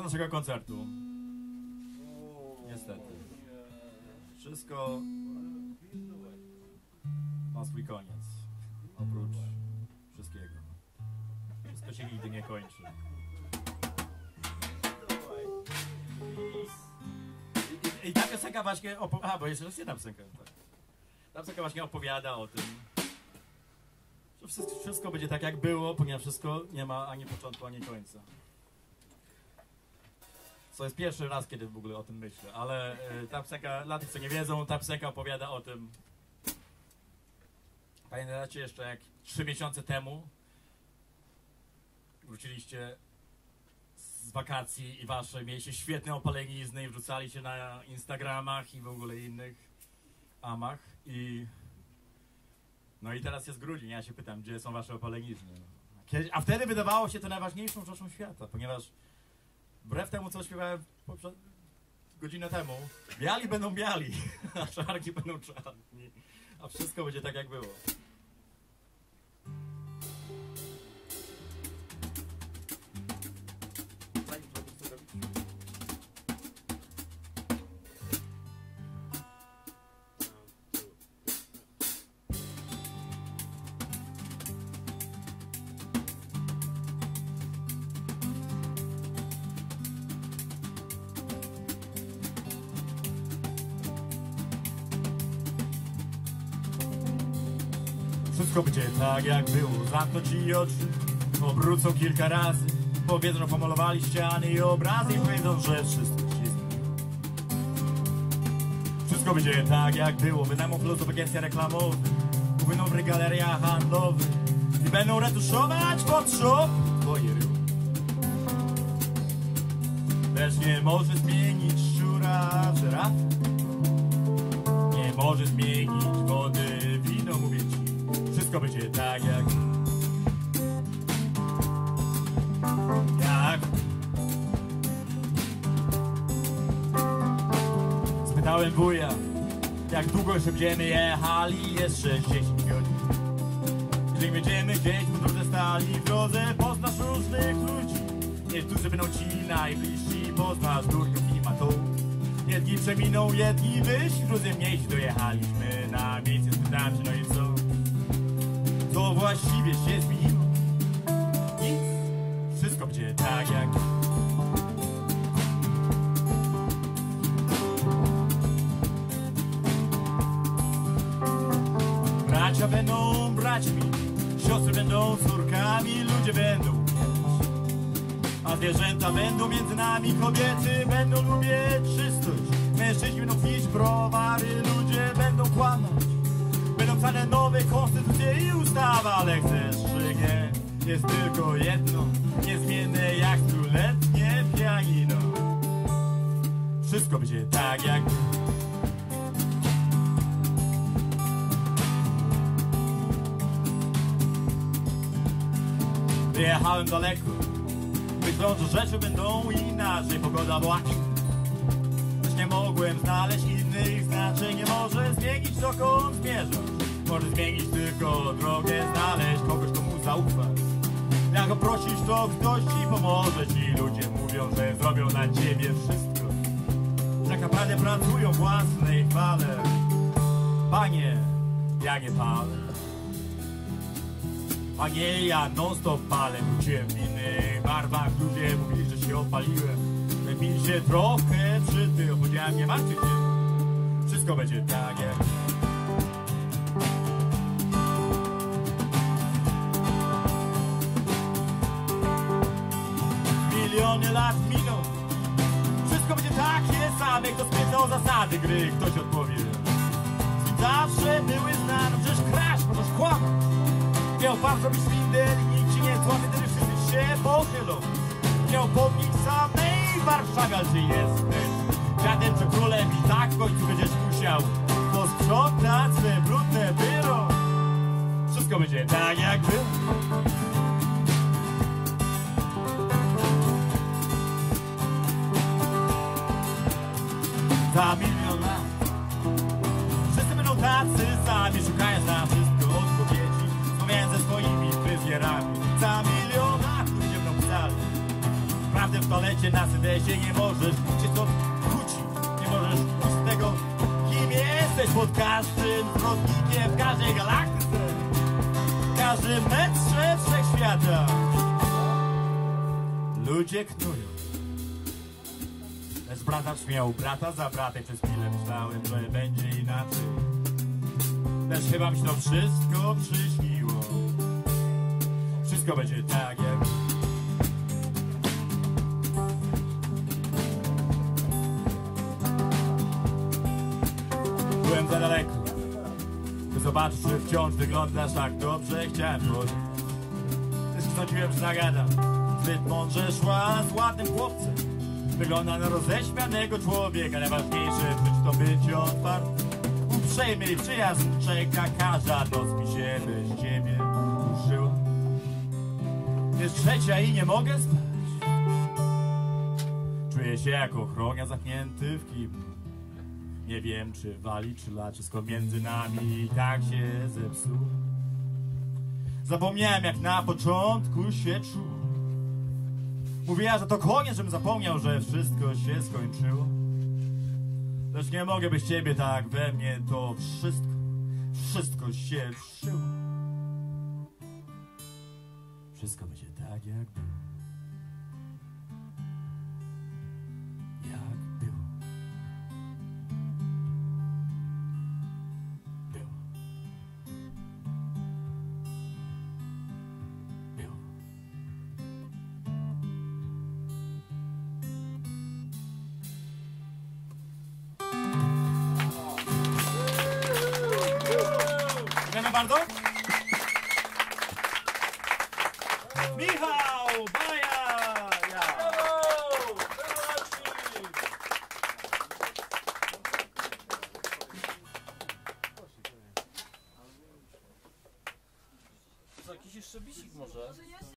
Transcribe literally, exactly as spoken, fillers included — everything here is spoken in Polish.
naszego koncertu. Niestety. Wszystko ma swój koniec. Oprócz wszystkiego. Wszystko się nigdy nie kończy. I, i ta piosenka właśnie opowiada... A, bo jeszcze raz jedna piosenka. Tak. Ta piosenka właśnie opowiada o tym, że wszystko, wszystko będzie tak jak było, ponieważ wszystko nie ma ani początku, ani końca. To jest pierwszy raz, kiedy w ogóle o tym myślę, ale y, ta piosenka, dla tych co nie wiedzą, ta piosenka opowiada o tym. Pamiętacie jeszcze jak trzy miesiące temu wróciliście z wakacji i wasze mieliście świetne opalenizny i wrzucali się na Instagramach i w ogóle innych amach i no i teraz jest grudzień, ja się pytam, gdzie są wasze opalenizny? Kiedy, a wtedy wydawało się to najważniejszą rzeczą świata, ponieważ wbrew temu, co śpiewałem godzinę temu, biali będą biali, a czarni będą czarni, a wszystko będzie tak, jak było. Wszystko będzie tak jak było, zamkną ci oczy, obrócą kilka razy, powiedzą, że pomalowali ściany i obrazy i powiedzą, że wszystko jest. Wszystko będzie tak jak było, wynajmą plus w agencja reklamowe, upłyną w galeriach handlowych i będą retuszować Photoshop twoje ryły. Lecz nie może zmienić szczura żyraf, nie może zmienić wody wino, mówię ci. Wszystko będzie tak jak Jak Spytałem wuja, jak długo jeszcze będziemy jechali. Jest sześćdziesiąt godzin. Jeżeli będziemy gdzieś po drodze stali, w drodze poznasz różnych ludzi. Niektórzy będą ci najbliżsi, poznasz durków i matów. Jedni przeminą, jedni wyjść, drudzy mniejsi. Dojechaliśmy na miejsce, spytałem się, no i co? To właściwie się zmieniło. Nic. Wszystko będzie tak jak bracia będą braćmi, siostry będą córkami, ludzie będą mieć, a zwierzęta będą między nami, kobiety będą lubić czystość, mężczyźni będą pić browary, ludzie będą kłamać. Będą pisane nowe konstytucje i ustawy, ale chcesz czy nie, jest tylko jedno, niezmienne jak stuletnie pianino. Wszystko będzie tak jak wyjechałem daleko, myśląc, że rzeczy będą inaczej, pogoda była. Lecz nie mogłem znaleźć innych znaczeń, nie może zmienić dokąd zmierzasz. Może zmienić tylko drogę, znaleźć kogoś, komu zaufasz. Jak go prosisz, to ktoś ci pomoże. Ci ludzie mówią, że zrobią na ciebie wszystko, że tak naprawdę pracują w własnej chwale. Panie, ja nie palę. Panie, ja non stop palę. Wróciłem w innych barwach, ludzie mówili, że się opaliłem. Mi się trochę przytył, powiedziałem, nie martwcie się, wszystko będzie tak jak miliony lat miną. Wszystko będzie takie same, kto spytał zasady gry, ktoś odpowie. Zawsze były znane, przecież kraść, możesz kłamać. Miał pan zrobić szwindel i nikt ci nie złamie, wtedy wszyscy się pochylą. Miał pomnik samej Warszawie, ale ty jesteś dziadem czy królem i tak w końcu będziesz musiał posprzątać swe brudne biuro. Wszystko będzie tak jak było. Za milion lat wszyscy będą tacy sami, szukając na wszystko odpowiedzi, rozmawiając ze swoimi fryzjerami. Za milion lat ludzie będą pisali prawdę w toalecie się na sydesie, nie możesz cię stąd wrócić, nie możesz pójść z tego, kim jesteś pod każdym zwrotnikiem w każdej galaktyce, w każdym metrze wszechświata. Ludzie knują, lecz brata śmiał brata za bratem. Przez chwilę myślałem, że będzie inaczej, lecz chyba mi się to wszystko przyśniło. Wszystko będzie tak jak byłem za daleko, by zobaczyć, że wciąż wyglądasz tak dobrze. Chciałem wchodzić, też sądziłem, że nagadam. Zbyt mądrze szła z ładnym chłopcem, wygląda na roześmianego człowieka. Najważniejsze w życiu to być otwarty, uprzejmy i przyjazny. Czeka każda noc mi się bez ciebie użyła. Jest trzecia i nie mogę spać. Czuję się jak ochronia zamknięty w kiblu. Nie wiem, czy wali, czy la, wszystko między nami i tak się zepsuło. Zapomniałem, jak na początku się czuło. Mówiła, że to koniec, żebym zapomniał, że wszystko się skończyło. Lecz nie mogę bez ciebie, tak we mnie to wszystko, wszystko się wszyło. Wszystko będzie tak, jak było. Jak było. Było. Było. Dziękujemy bardzo. Michał Baja! Ja. Brawo! Brawo, Co, jakiś jeszcze bisik może?